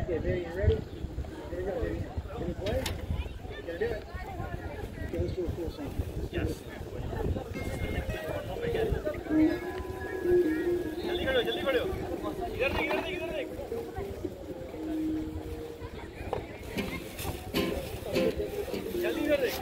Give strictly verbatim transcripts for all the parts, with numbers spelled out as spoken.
Okay, Vivian, ready? Here we go, Vivian. Can we play? You gotta do it. Okay, let's do a full song. Yes. जल्दी करो, जल्दी करो। इधर देख, इधर देख, इधर देख। जल्दी इधर देख।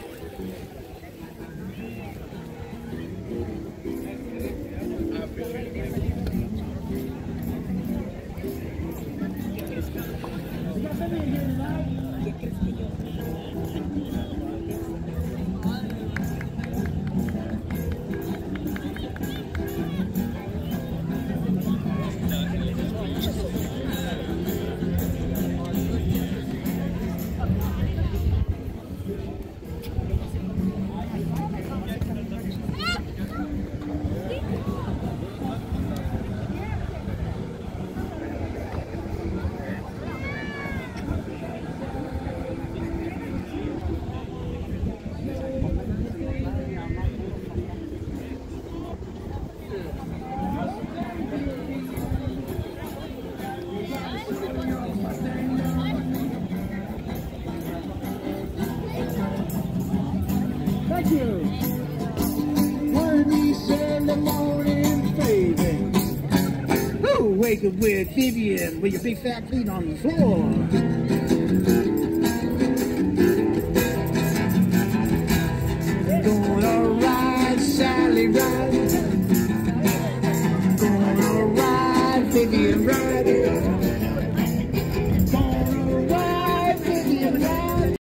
Thank you. Heard me say in the morning, baby. Ooh, wake up with Vivian with your big fat feet on the floor. Gonna ride, Sally, ride.